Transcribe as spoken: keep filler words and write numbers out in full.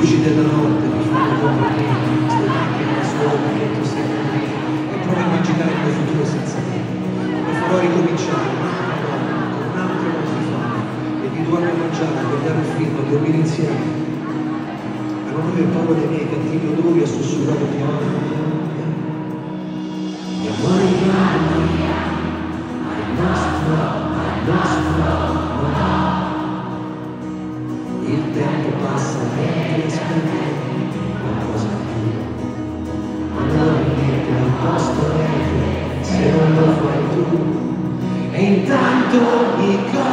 luci della notte mi fanno comprendere queste macchine da solo che tu sei con me e provo a immaginare il mio futuro senza te. Mi farò ricominciare con un altro notte fa e di due anni a mangiare, a guardare un film, a dormire insieme, a non aver paura dei miei cattivi odori, a sussurrare piano. Gli amori grandi, il nostro, il nostro amore. Il tempo passa e aspetti qualcosa più. Ma non niente al posto niente se non lo fai tu. E intanto mi